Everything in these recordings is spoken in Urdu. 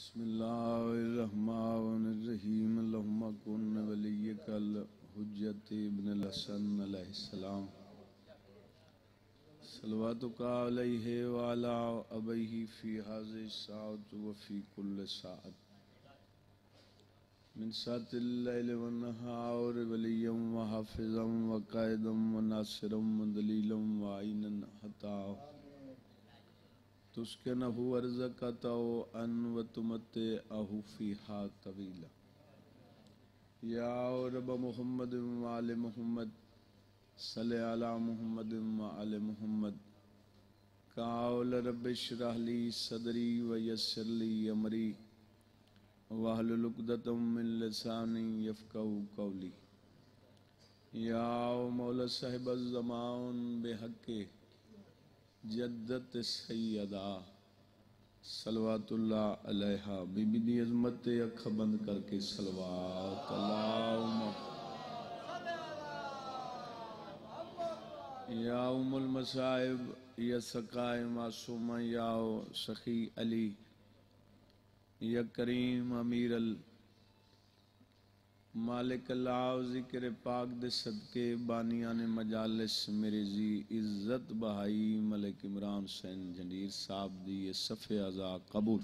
بسم اللہ الرحمن الرحیم اللہم کن ولیک الحجت ابن الحسن علیہ السلام صلواتک علیہ وعلا ابیہ فی هذه الساعة وفی کل ساعة من ساعة اللیل والنہار ولیا وحافظا وقائدا وناصرا ودلیلا وعینا حتی تسکنہ ورزقتہ ان وتمتعہ فیہا طویلا یا رب محمد وآل محمد صلی علی محمد وآل محمد قال رب اشرح لی صدری ویسر لی امری واحلل عقدۃ من لسانی یفقہوا قولی یا مولا صاحب الزمان بحق جدت سیدہ صلوات اللہ علیہ بی بی دی عظمت اکھ بند کر کے صلوات اللہم یا ام المصائب یا سقائے معصومہ یا سخی علی یا کریم امیر مالک اللہ ذکر پاک دے صدقے بانیان مجالس میرے زی عزت بہائی ملک عمران حسین جنڈیر صاحب دی یہ صفحہ ازا قبول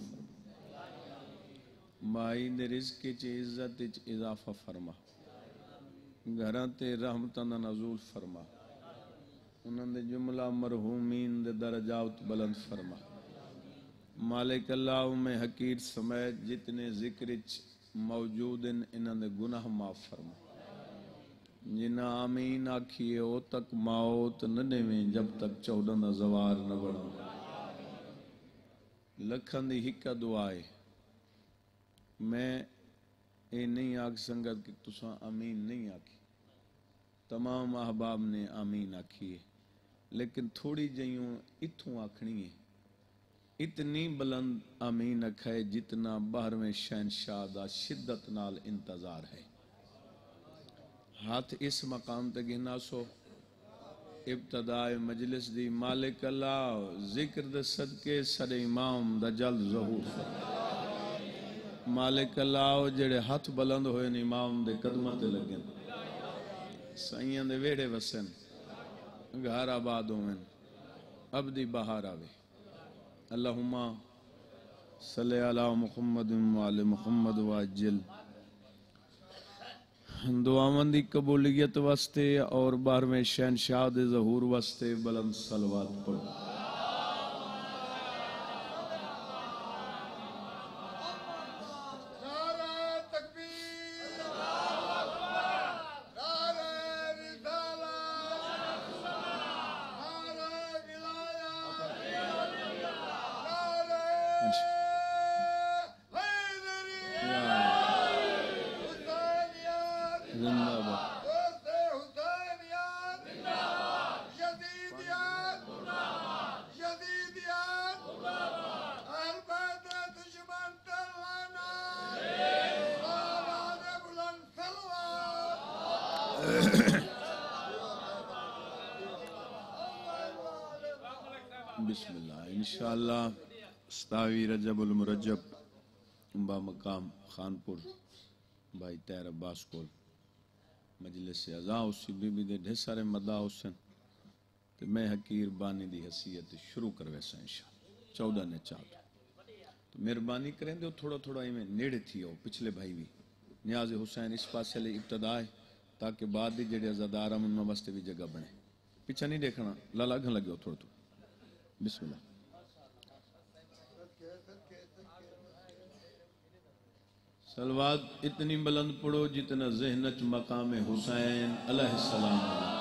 مائی دے رزق چے عزت چ اضافہ فرما گھراں تے رحمتاں دا نزول فرما انہاں دے جملہ مرحومین دے درجات بلند فرما مالک اللہ میں حقیر سمیت جتنے ذکر چ موجود انہاں دے گناہ معاف فرما جنہ آمین آکھیے او تک موت نہ دیویں جب تک 14 دا زوار نہ بڑھا لکھن دی ہکا دعائے میں اے نہیں آکھ سنگت کہ تساں آمین نہیں آکھی تمام احباب نے آمین آکھیے لیکن تھوڑی جیوں اتھوں آکھنی ہے اتنی بلند آمین اکھائے جتنا باہرویں شہنشاہ دا شدت نال انتظار ہے ہاتھ اس مقام تے گہنا سو ابتداء مجلس دی مالک اللہ ذکر دے صدقے سر امام دا جلد ظہور فرما مالک اللہ جڑے ہاتھ بلند ہوئے امام دے قدمہ تے لگن سائیاں دے ویڑے وسن گھر آباد ہوئن عبدی بہار آوے اللہم صلی علی محمد وآل محمد واجل دعاوند دی قبولیت واسطے اور 12ویں شہنشاہ دے ظہور واسطے بلند صلوات پڑھو بسم اللہ انشاءاللہ ستاوی رجب المرجب با مقام خانپور بھائی تیر عباس کول مجلس ازا اسی بی بی دے ڈھے سارے مدعا حسن تو میں حقیر بانی دی حیثیت شروع کروے سا انشاءاللہ 14 نے چاہتا تو مہربانی کریں دے تھوڑا تھوڑا ہی میں نیڑے تھی ہو پچھلے بھائی بھی نیاز حسین اس پاس سے لے ابتدا ہے تاکہ بعد دی جڑے ازادار ہم انہوں واسطے بھی جگہ بنے پیچھا نہیں دیکھنا لالا گھن لگے ہو تھوڑا تو بسم اللہ سلوات اتنی بلند پڑھو جتنا ذہنچ مقام حسین علیہ السلام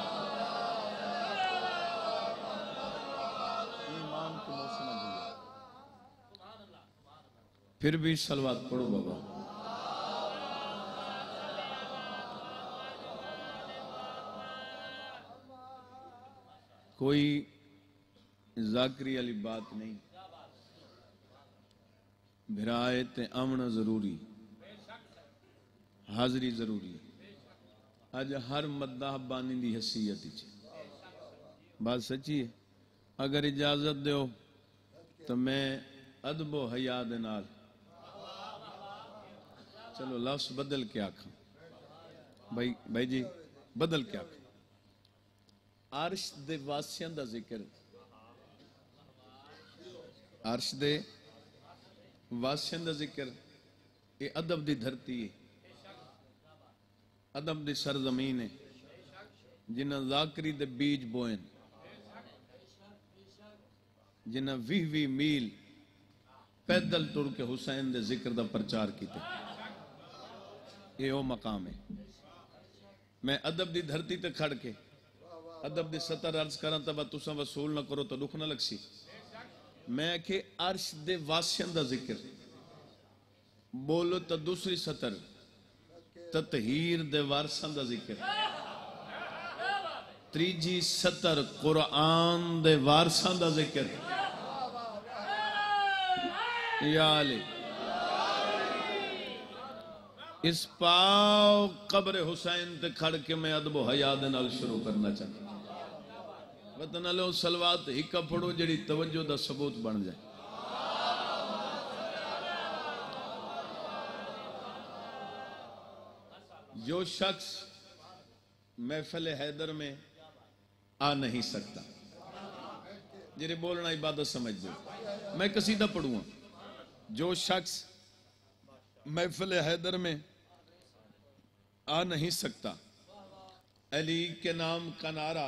پھر بھی سلوات پڑھو بابا کوئی ذاکری علی بات نہیں بھرائے تے امن ضروری حاضری ضروری اج ہر مداح بانی دی حیثیت ہی بات سچی ہے اگر اجازت دیو تو میں ادب و حیا دے نال چلو لفظ بدل کے آکھاں بھائی جی بدل کے آکھاں عرش دے واسیاں دا ذکر عرش دے واسیاں دا ذکر یہ ادب دی دھرتی ہے ادب دی سرزمین ہے جنہ ذاکری دے بیج بوئن جنہ 20 میل پیدل ٹر کے حسین دے ذکر دا پرچار کیتے یہ وہ مقام ہے میں ادب دی دھرتی تے کھڑ کے ادب دی سطر عرض کرنا تبا تساں وصول نہ کرو تو دکھ نہ لگ سی میں کہ عرش دے واسیاں دا ذکر بولو تو دوسری سطر تطہیر دے وارثاں دا ذکر تریجی سطر قرآن دے وارثاں دا ذکر یا علی اس پاؤ قبر حسین تے کھڑ کے میں ادب و حیا دے نال شروع کرنا چاہتا وطن علیہ سلوات ہکا پڑھو جڑی توجہ دا ثبوت بن جائے جو شخص محفل حیدر میں آ نہیں سکتا جنہیں بولنا عبادت سمجھ دو میں قصیدہ پڑھوں گا جو شخص محفل حیدر میں آ نہیں سکتا علی کے نام کا نعرہ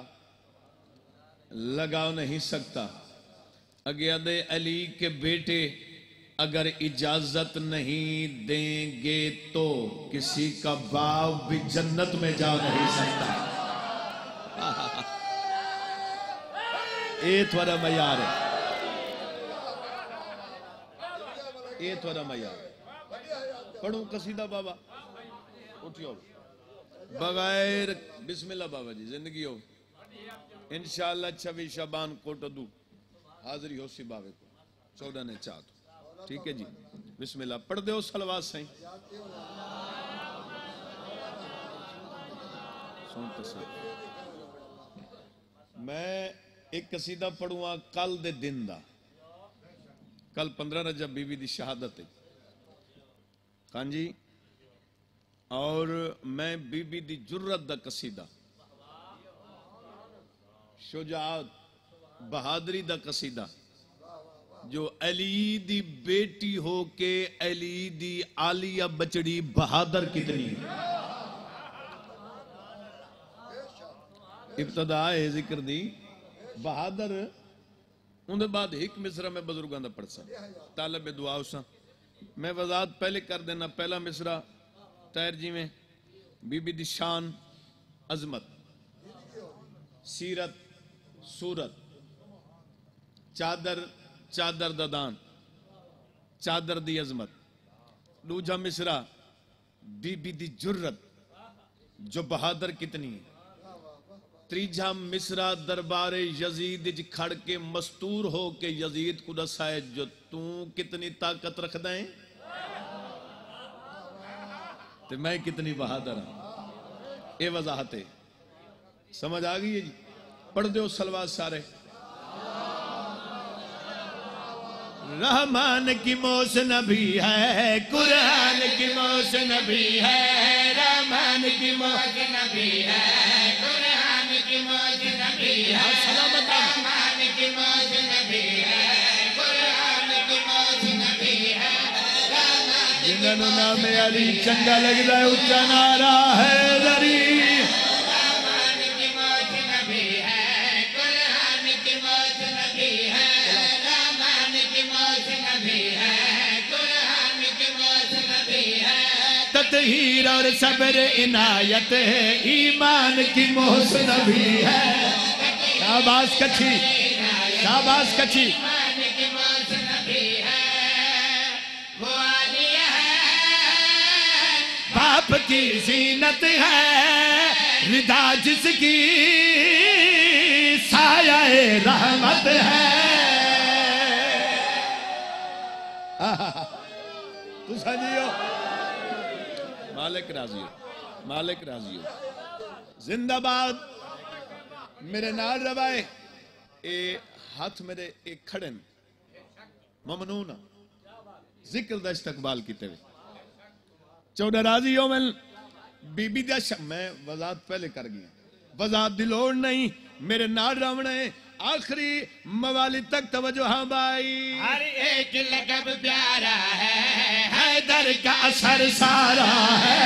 لگا نہیں سکتا اگیاد علی کے بیٹے اگر اجازت نہیں دیں گے تو کسی کا باپ بھی جنت میں جا نہیں سکتا اے تھوڑا معیار ہے اے تھوڑا معیار ہے پڑھوں قصیدہ بابا اٹھیو بغیر بسم اللہ بابا جی زندگی ہو انشاءاللہ 26 شعبان کوٹ دو حاضری ہو سی باوے کو 14 نے چاہت ٹھیک ہے جی بسم اللہ پڑھ دے ہو سلوات سائیں سنتا سائیں میں ایک قصیدہ پڑھوں گا کل دے دن دا کل 15 رجب بی بی دی شہادت ہے کان جی اور میں بی بی دی جرت دا قصیدہ شجاعت بہادری دا قصیدہ جو علی دی بیٹی ہو کے علی دی عالیہ بچڑی بہادر کتنی ابتدا ہے ذکر دی بہادر اندھے بعد ایک مصرہ میں بزرگان دا پڑھ سا طالب دعا اسا میں وضاحت پہلے کر دینا پہلا مصرہ تیر جی میں بی بی دی شان عظمت سیرت صورت چادر ددان چادر دی عظمت دوجا مصرہ بی بی دی جرت جو بہادر کتنی ہے تریجا مصرہ دربار یزید جی کھڑ کے مستور ہو کے یزید کو دسائے جو توں کتنی طاقت رکھ دائیں تو میں کتنی بہادر ہوں اے وضاحت ہے سمجھ آگئی ہے جی پڑھ دے ہو سلوات سارے رحمان کی موس نبی ہے قرآن کی موس نبی ہے رحمان کی موس نبی ہے قرآن کی موس نبی ہے رحمان کی موس نبی ہے قرآن کی موس نبی ہے جنہوں نام علی چنگا لگ رہا ہے اچھا نعرہ ہے دری تطہیر اور صبر عنایت ہے ایمان کی محسن بھی ہے شاباش کچھی شاباش کچھی ایمان کی محسن بھی ہے وہ عالیہ ہے باپ کی زینت ہے رضا جس کی سایہ رحمت ہے تو سنیو مالک راضی ہو مالک راضی ہو زندہ باد میرے نال روائے اے ہاتھ میرے ایک کھڑن ممنون ذکر دا استقبال کیتے ہوئے چودہ راضی ہو بی بی دا میں وضاحت پہلے کر گیا وضاحت دی لوڑ نہیں میرے نال راونے آخری موالد تک توجہ ہاں بھائی ہر ایک لقب پیارا ہے حیدر کا اثر سارا ہے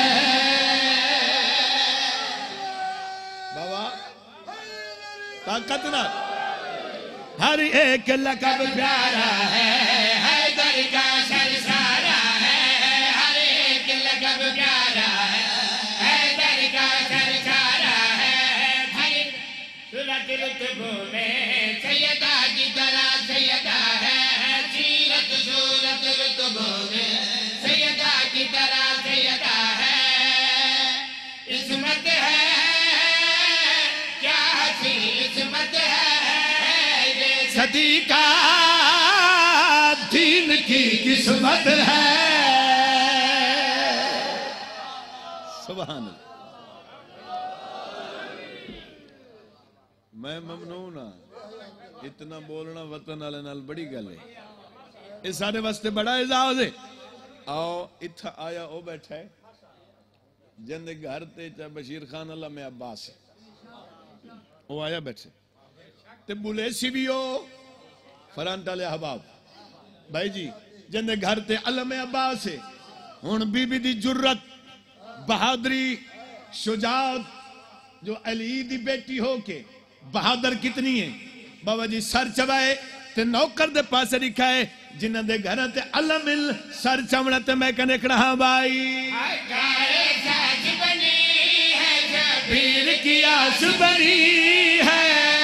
بابا طاقت نہ ہر ایک لقب پیارا ہے حیدر کا اثر سارا ہے ہر ایک لقب پیارا ہے حیدر کا اثر سارا ہے بھائی صورت رتبوں میں سیدہ کی طرح سیدہ ہے سیرت صورت رتبوں میں سیدہ کی طرح سیدہ ہے عصمت ہے کیا حسین عصمت ہے صدی کا دین کی قسمت ہے سبحان اللہ میں ممنون ہاں اتنا بولنا وطن والے نال بڑی گل ہے اس سارے واسطے بڑا اعزاز ہے آؤ اتھا آیا او بیٹھا ہے جن گھر تے چا بشیر خان اللہ میں عباس ہے وہ آیا بیٹھے تے بولے سی بھی ہو فرانٹا لے حباب بھائی جی جن گھر تے علم عباس ہے ہون بی بی دی جرت بہادری شجاعت جو علی دی بیٹی ہو کے بہادر کتنی ہے بابا جی سر چبائے تے نوکر دے پاسے رکھائے جنہ دے گھر تے علم سر چمڑا تے میں کنے کڑا ہاں بھائی پیر کی آس بنی ہے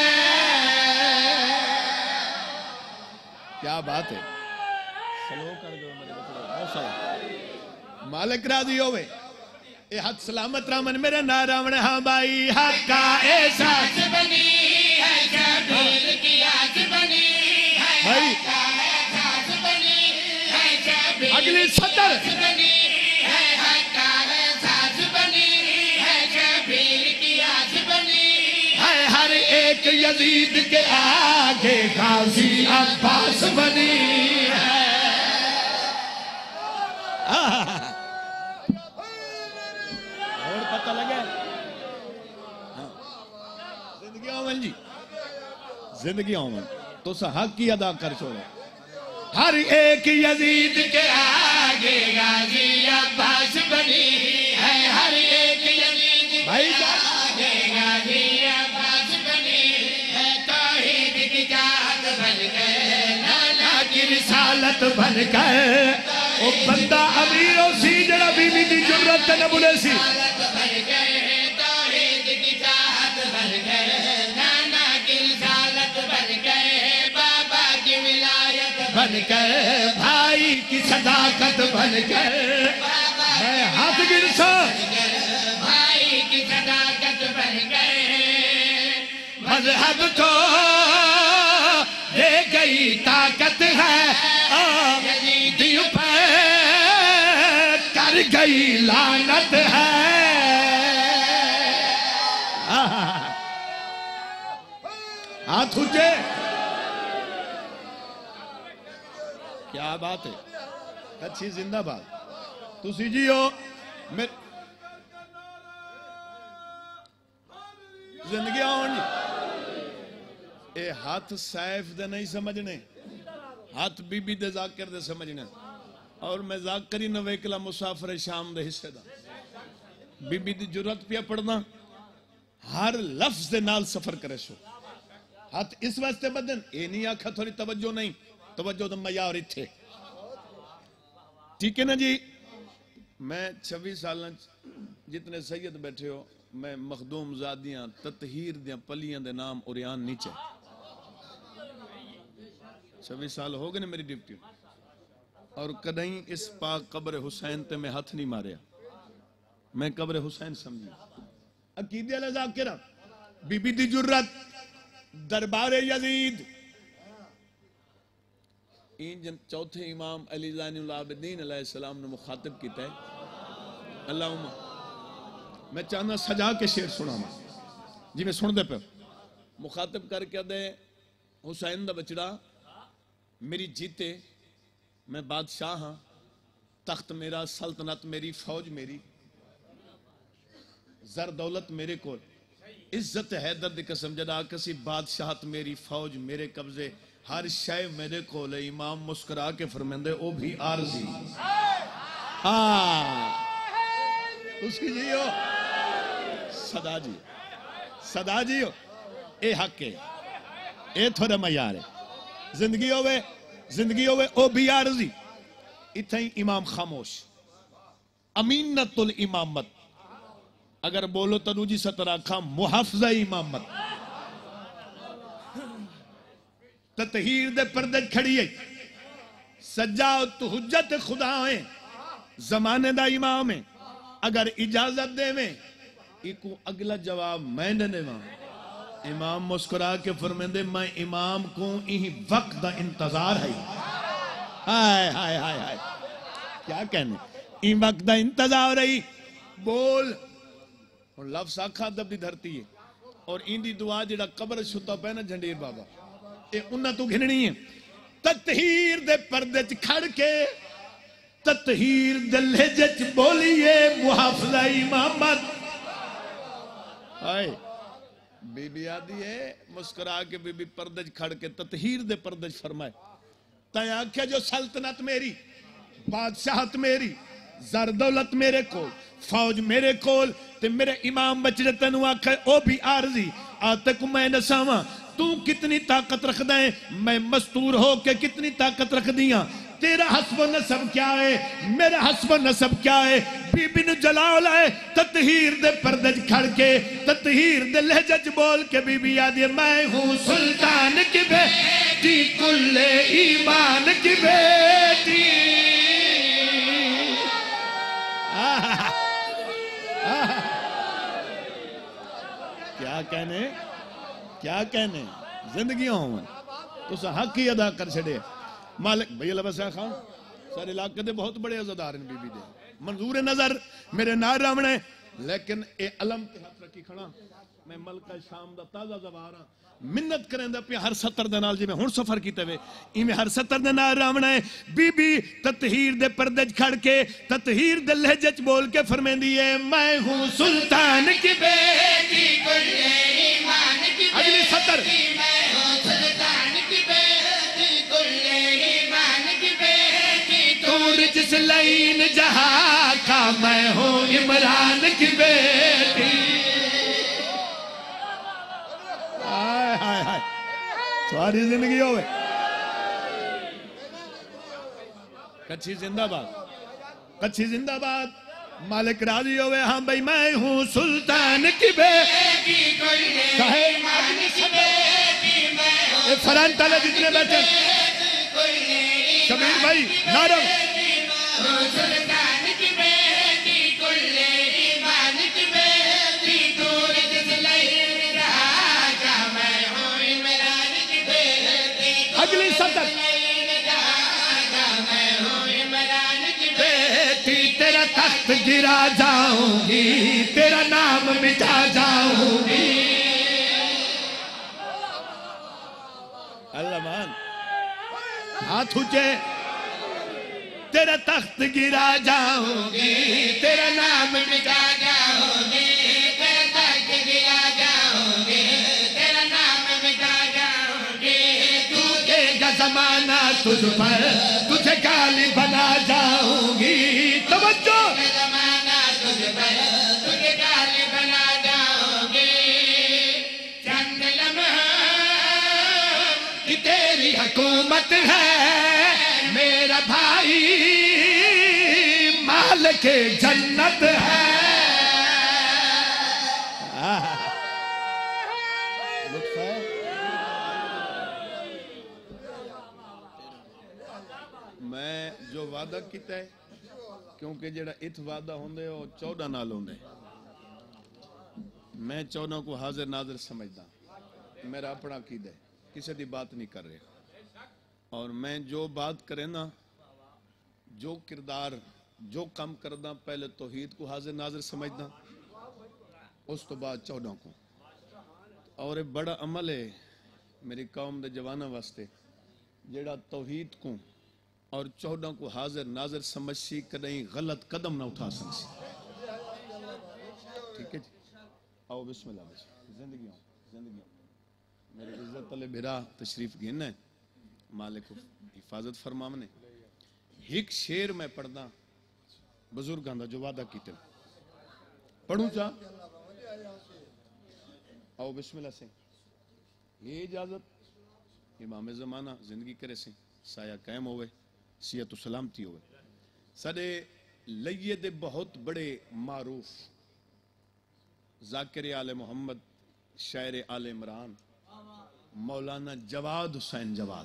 کیا بات ہے سلو کر دو میرے بچڑے مالک راضی ہوئے اے حق سلامت رامن میرے ناراونے ہاں بھائی حق کا احساس بنی ہے شبیر کی آس بنی ہے بھائی احساس بنی ہے شبیر اگلی سطر بنی ہے حق کا احساس بنی ہے شبیر کی آس بنی ہے ہر ایک یزید کے آگے غازی عباس بنی ہے اور پتہ لگے زندگی آمن جی زندگی آمن تو سا حق کی ادا کر چھوڑے ہر ایک یزید کے آگے غازی عباس بنی ہے ہر ایک یزید بھائی کے آگے غازی عباس بنی ہے توحید کی جہاد بن گئے نانا کی رسالت بن کر او بندہ امیروں سی جڑا بی بی دی جرت نہ بولے سی رسالت بن گئے توحید کی جہاد بن گئے نانا کی رسالت بن گئے بابا کی ولایت بن کر بھائی کی صداقت بن کر میں ہاتھ گرسا بھائی کی صداقت بن گئے مذہب کو دے گئی طاقت ہے دیو پہ کر گئی لعنت ہے ہاتھ اٹھے کیا بات ہے اچھی زندہ بات تسی جی ہو زندگی آن جی اے ہاتھ سیف دے نہیں سمجھنے ہاتھ بی بی دے ذاکر دے سمجھنے اور میں ذاکری نویکلا مسافر شام دے حصے دا بی بی دی جرت پیا پڑھنا ہر لفظ دے نال سفر کرے سو ہاتھ اس واسطے بدن اے نہیں آکھا تھوڑی توجہ نہیں توجہ دے معیار تھے ٹھیک ہے نا جی میں 26 سالہ جتنے سید بیٹھے ہو میں مخدوم زادیاں تطہیر دیاں پلیاں دے نام اوریان نیچے 26 سال ہو گئے نا میری ڈیوٹی اور کدہیں اس پاک قبر حسین تے میں ہاتھ نہیں ماریا میں قبر حسین سمجھی عقیدے علیہ ذاکرہ بی بی دی جرت دربار یزید این چوتھے امام علی زین العابدین علیہ السلام نے مخاطب کیتا ہے اللہم میں چاہنا سجا کے شعر سنا جی میں سن دے پہ مخاطب کر کے دے حسین دا بچڑا میری جیتے میں بادشاہ ہاں تخت میرا، سلطنت میری، فوج میری، زر دولت میرے کو، عزت حیدر دی قسم جدا کسی، بادشاہت میری، فوج میرے قبضے، ہر شے میرے کو لے. امام مسکرا کے فرمیندے او بھی عارضی. اس کی جی ہو صدا جی، صدا جی ہو، اے حق ہے، اے تھوڑا معیار ہے. زندگی ہوئے او بھی عارضی. اتھائی امام خاموش. امینت الامامت اگر بولو تنو جی سترہ کھام محافظہ امامت. تطہیر دے پردے کھڑی ہے، سجاد حجت خدا ہے، زمانے دا امام ہے. اگر اجازت دے میں ایکو اگلا جواب میں نے وہاں. امام مسکرا کے فرمیندے میں امام کو یہی وقت دا انتظار ہے. ہائے ہائے ہائے ہائے کیا کہنے، این وقت دا انتظار رہی. بول اور لفظ آکھا دب دی دھرتی ہے اور این دی دعا جڑا قبر شتا پہ نا جھنڈیر بابا اے انہاں تو گھننی ہے. تطہیر دے پردے چ کھڑ کے تطہیر دے لہجے چ بولیے محافظہ امامت. آئے بی بی آدھی ہے مسکرا کے بی بی پردے چ کھڑ کے تطہیر دے پردے چ فرمائے تائیں آنکھیں جو سلطنت میری، بادشاہت میری، زر دولت میرے کول، فوج میرے کول، تے میرے امام بچڑے تنو آنکھیں او بھی عارضی. آتے کو میں نساواں تو کتنی طاقت رکھ دائیں، میں مستور ہو کے کتنی طاقت رکھ دیاں. تیرا حسب و نسب کیا ہے، میرا حسب و نسب کیا ہے. بی بی نو جلال ہے تطہیر دے پردے کھڑ کے تطہیر دے لہجج بول کے بی بی آدھی میں ہوں سلطان کی بیٹی، کل ایمان کی بیٹی. کیا کہنے زندگیوں ہوں تو سا حق ہی ادا کر چھڑے. مالک بھئی اللہ بسیہ خان سارے علاقے دے بہت بڑے عزدار ہیں بی بی دے منظور نظر میرے نار رامنے. لیکن اے علم تے ہاتھ رکھی کھڑا میں ملکہ شام دا تازہ زبارہ منت کریں دا پہ ہر ستر دے نال جی میں ہون سفر کیتے ہوئے میں ہر ستر دے نال رامنے. بی بی تطہیر دے پردے کھڑ کے تطہیر دے لہجے بول کے فرمین دیئے میں ہوں سلطان کی بیٹی، کل ایمان کی اگلی ستر بیٹی، میں ہوں سلطان کی بیٹی، کل ایمان کی بیٹی. تور جس لین جہاں کا میں ہوں عمران کی بیٹی. آئے آئے آئے سواری زندگی ہوئے کچھی زندہ باد، کچھی زندہ باد. مالک راضی ہوئے ہاں بھئی میں ہوں سلطان کی بیٹی، کل ایمان کی بیٹی، میں ہوں فران تالے جتنے بیٹھے شبیر بھائی نارم سلطان کی بیٹی، کل ایمان کی بیٹی. دور جس لین جہاں کا میں ہوں عمران کی بیٹی. اگلی سطر بیٹی تیرا تخت گرا جاؤں گی، تیرا نام مٹا جاؤں گی. اللہ مان ہاتھ اونچے. تیرا تخت گرا جاؤں گی، تیرا نام مٹا جاؤں گی، تیرا تخت گرا جاؤں گی، تیرا نام مٹا جاؤں گی. تو دے گا زمانہ تجھ پر، تجھے گالی بنا جاؤں گی. توجہ زمانہ تجھ پر، تجھے گالی بنا جاؤں گی. چند لمحہ کہ تیری حکومت ہے، میرا بھائی مالک جنت ہے. لطف ہے میں جو وعدہ کیتا ہے کیونکہ جڑا ات وعدہ ہوندے وہ 14 نال ہوندے، میں 14 کو حاضر ناظر سمجھدا. میرا اپنا عقیدہ ہے، کسی دی بات نہیں کر رہے. اور میں جو بات کرے نا، جو کردار جو کم کردہ پہلے توحید کو حاضر ناظر سمجھدا، اس تو بعد 14 کو. اور ایک بڑا عمل ہے میری قوم دے جوانہ واسطے جیڑا توحید کو اور 14 کو حاضر ناظر سمجھ سی کدیں غلط قدم نہ اٹھا سکسی. ٹھیک ہے جی. آؤ بسم اللہ بسم زندگی میرے عزت علی بھرا تشریف گھن ہے مالک حفاظت فرمامنے. ایک شیر میں پڑھنا بزرگاں دا جو وعدہ کیتے پڑھوں چاہ. آؤ بسم اللہ سے. یہ اجازت امام زمانہ زندگی کرے سے سایہ قائم ہوئے صحت و سلامتی ہوئے. سارے لئیے دے بہت بڑے معروف ذاکر آل محمد شاعر آل عمران مولانا جواد حسین جواد,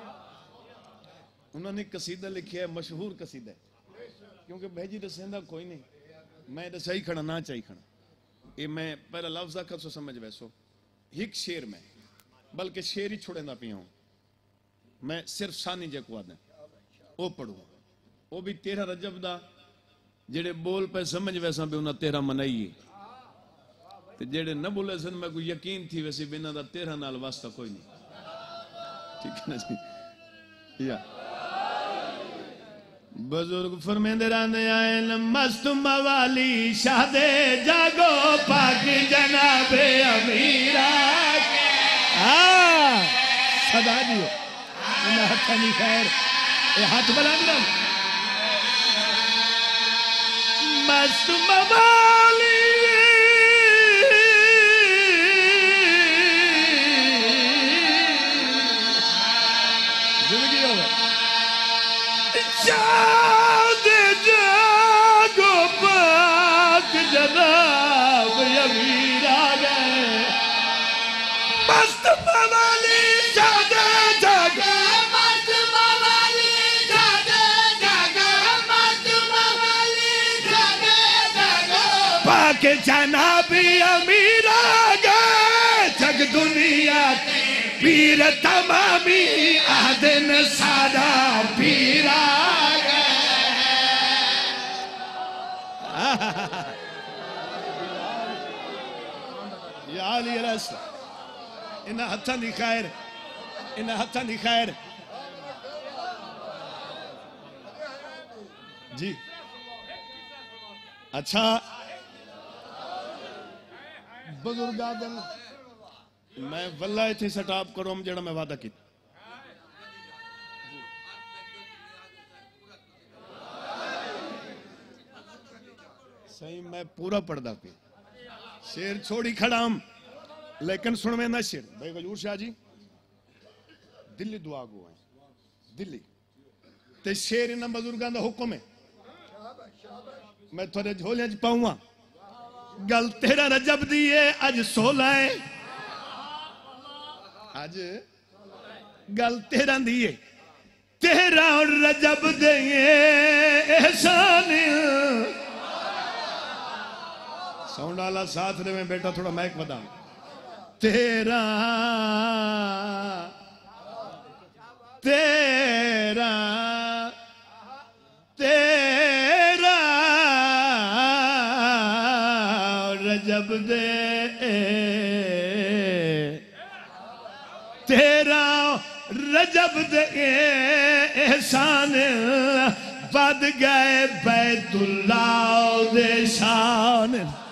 انہوں نے قصیدہ لکھیا ہے, مشہور قصیدہ ہے, کیونکہ بھیجی دسیندہ کوئی نہیں, میں دسا ہی کھڑا نہ چاہی کھڑا. یہ میں پہلا لفظہ کر سو سمجھ ویسو ایک شیر میں, بلکہ شیر ہی چھوڑے نہ پیا ہوں میں, صرف ثانی جے کو آدھیں وہ پڑھوں. وہ بھی 13 رجب دا جڑے بول پہ سمجھ ویسا بھی انہاں 13 منائی ہے, جڑے نہ بولے سن میں کوئی یقین تھی ویسے بنا دا 13 نال واسطہ کوئی نہیں. ٹھیک ہے نا جی. یا بزرگ فرمیندے راندے آئے مست موالی شاہ دے جاگو پاک جناب امیرہ. صدا دیو انہا ہتھانی خیر اے ہاتھ بلند رہا. مست موالی زندگی ہوئے شاد جاگو پاک جناب امیر آگئے. مست موالی شاد جاگو مست موالی شاد جاگو مست موالی شاد جاگو پاک جناب امیر آگئے. جگ دنیا پیر تمامی آدن سارا پیر آگئے. یا علی رسل انہا ہتھاں دی خیر, انہا ہتھاں دی خیر. جی اچھا بزرگ آدم میں واللہ اتھی سٹاپ کروں جڑا میں وعدہ کی. صحیح میں پورا پڑھدا پہ شیر چھوڑی کھڑا ہم, لیکن سنویں نہ شیر. بھائی غیور شاہ جی دلی دعا گو ہیں دلی تے شیر انہاں بزرگاں دا حکم ہے. میں تھوڑے جھولے چ پاؤں گا. گل 13 رجب دیئے اج 16 ہے, آج گل 13 دیئے 13 رجب دیئے احسان. ساؤنڈ والا ساتھ دے میں بیٹا تھوڑا مائک بتا. 13 رجب دے 13 رجب دے احسان ود گئے بیت اللہ دے شان.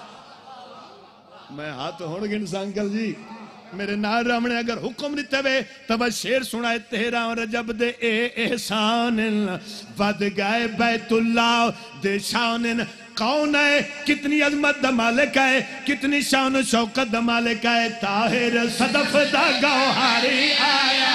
میں ہاتھ ہون گے انسان کل جی میرے نار رامنے اگر حکم نہیں تبے تب شیر سنائے 13 رجب دے احسان ود گئے بیت اللہ دے شان. کون ہے کتنی عظمت دا مالک ہے, کتنی شان و شوکت دا مالک ہے. طاہر صدف دا گوہاری آیا.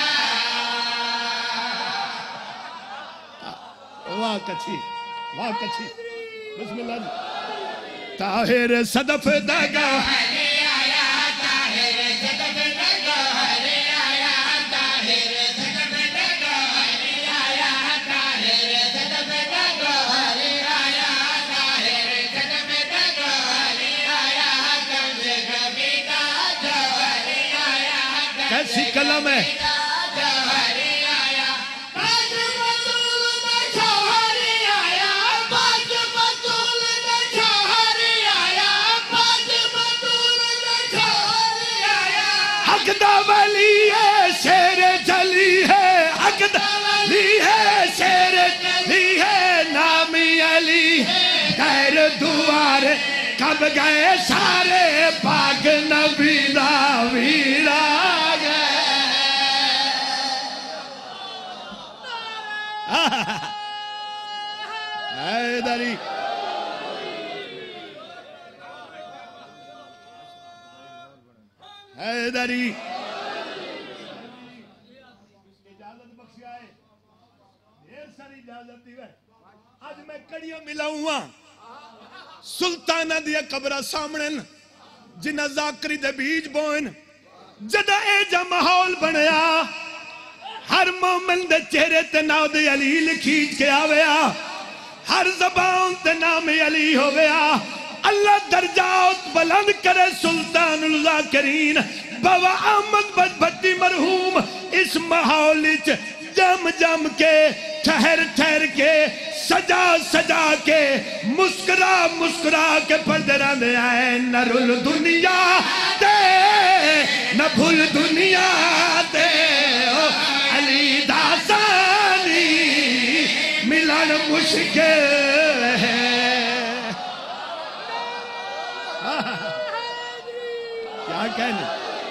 واہ کچھی واہ کچھی بسم اللہ جی. طاہر صدف دا گوہاری آیا, طاہر صدف دا گوہاری آیا, طاہر صدف دا گوہاری آیا, طاہر صدف دا گوہاری آیا, طاہر صدف دا گوہاری آیا, کنز کبھی دا جوہری آیا. کیسی کلم ہے ولی ہے شیر جلی ہے, اقدا ولی ہے غیر دوارے کب گئے سارے پاک نبی دا ویرا گئے حیدری حیدری اجازت بخشی آئے دیر ساری اجازت دی وے آج میں کڑیاں ملاؤں ہاں سلطانہ دیا قبرہ سامنن جنہ ذاکری دے بیج بوئن جدہ اے جا محول بنیا ہر مومن دے چہرے تے ناو دے علی لکھیج کے آویا ہر زبان تے نام علی ہو گیا اللہ درجات بلند کرے سلطان الذاکرین بابا احمد بھٹی مرحوم اس محولیچ جم جم کے ٹھہر ٹھہر کے سجا سجا کے مسکرا مسکرا کے پڑھتے رہنے آئے نہ رول دنیا دے نہ بھول دنیا دے علی داسانی ملن مشکل ہے کیا کہنے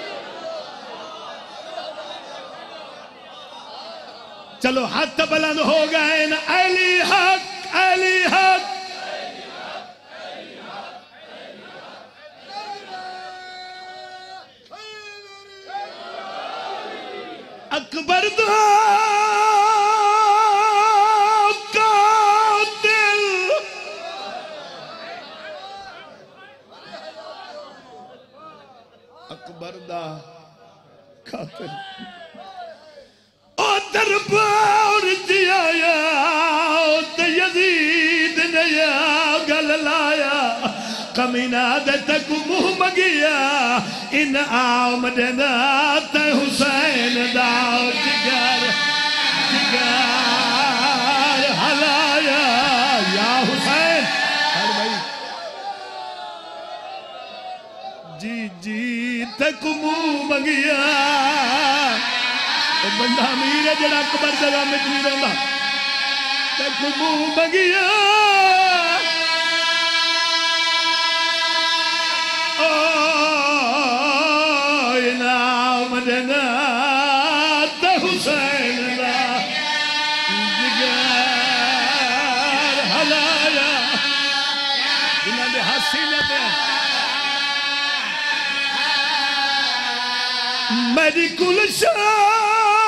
چلو ہاتھ بلند ہو گئے نا علی حق علی حق اکبر دو قاتل اکبر دا قاتل دربار دیا یا یزید نے یا گل لایا کمینہ دے تک منہ مگیا ان آمدنا تے حسین داو جگر جگر حلایا یا حسین جی جی تک منہ مگیا بندہ امیر ہے جڑا اکبر جگہ میں جی رہا تک منہ مگیا انعام دینا تے حسین دا جگر حلایا جنہاں دے حسینہ دے میری کل شاہ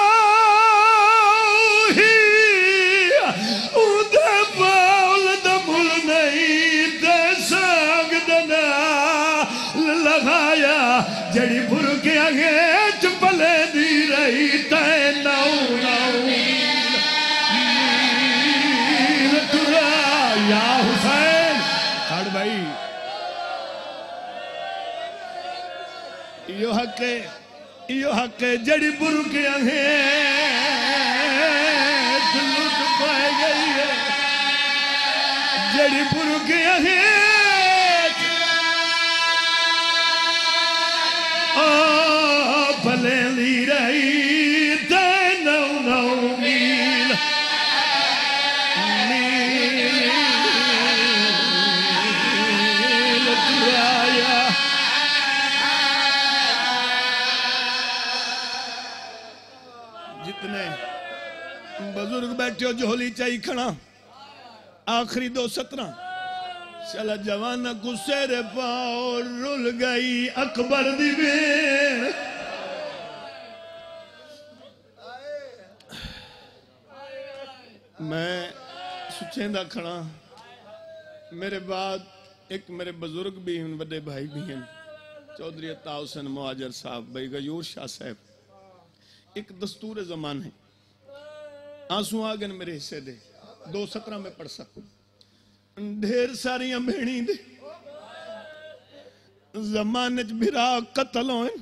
جڑی بھر کے آگے چپلے دی رہی تے نو نو نیل ترا یا حسین کھڑ بھائی یہ حق ہے جڑی بھر کے آگے دلوٹ پائے گئی ہے جڑی بھر کے آگے بھلے لی رہی تے نو نو میل نیل ترایا جتنے بزرگ بیٹھے ہو جھولی چاہی کھڑا آخری 2:17 چلا جوانہ کو سیر پاؤ رول گئی اکبر دی بین میں سچیندہ کھڑا میرے بعد ایک میرے بزرگ بھی ہیں بڑے بھائی بھی ہیں چودھری عطا حسین مہاجر صاحب بھائی غیور شاہ صاحب ایک دستور زمان ہے آنسو آگن میرے حصے دے 2:17 میں پڑھ سکوں ڈھیر ساریاں بھیڑی دے زمانچ بھرا قتل ہوئیں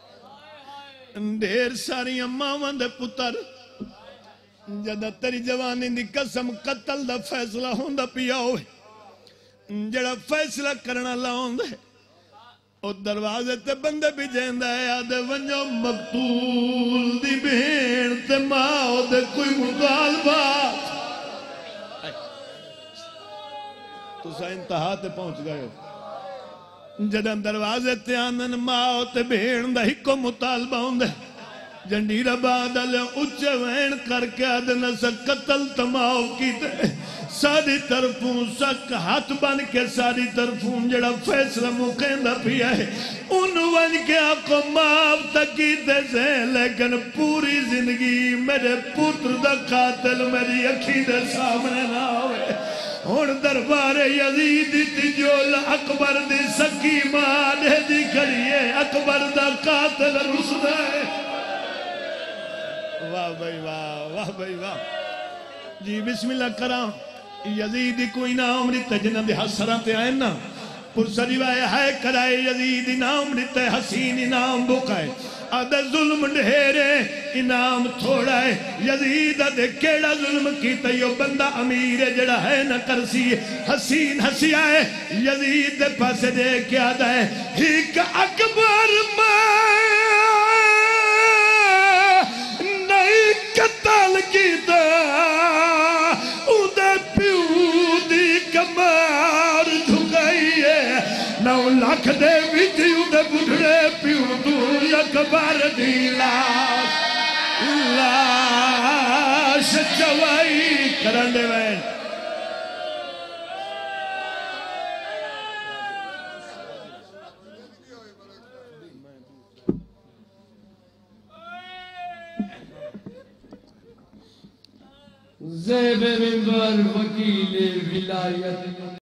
ڈھیر ساریاں ماں دے پتر جدہ تیری جوانی دی قسم قتل دا فیصلہ ہوندہ پیا ہوئے جڑا فیصلہ کرنا لاؤندے او دروازے تے بندے بھی جیندہ ہے آدھے ونجو مقتول دی بھیڑ تے ماں دے کوئی مطالبہ تو سا انتہا تے پہنچ گئے ہو جدن دروازے تے آنن ماں تے بھیڑ دا ہکو مطالبہ ہوندے جنڈیر آباد والے اچھے وین کر کے آدھنا سا قتل تماؤ کیتے ساری طرفوں سک ہاتھ بن کے ساری طرفوں جڑا فیصلہ مقیندہ پیا ہے ان ون کے آپ کو معاف تکیتے سے لیکن پوری زندگی میرے پتر دا قاتل میری اکھی دے سامنے نہ ہوئے ہون دربار یزید تجول اکبر دی سکی ماں دے دی کریے اکبر دا قاتل رسدہ ہے واہ بھائی واہ بھائی واہ جی بسم اللہ کرام یزید کوئی نام رہتا جنہ دے حسرات آئے نا پرسری وائے ہے کرائے یزید نام رہتا ہے حسین نام بکائے آدھا ظلم ڈھیرے انعام تھوڑا ہے یزید آدھے کیڑا ظلم کیتا یہ بندہ امیر جڑا ہے نہ کرسی حسین ہسی آئے یزید دے پاس دے کے آدھا ہے ہیک اکبر قتل کیتا اُدھے پیو دی کمار جھگائیے 9 لاکھ دے ویچی اُدھے بڑھڑے پیو تو اکبر دی لاش چوائی کرن دے وین زیب منبر وکیل ولایت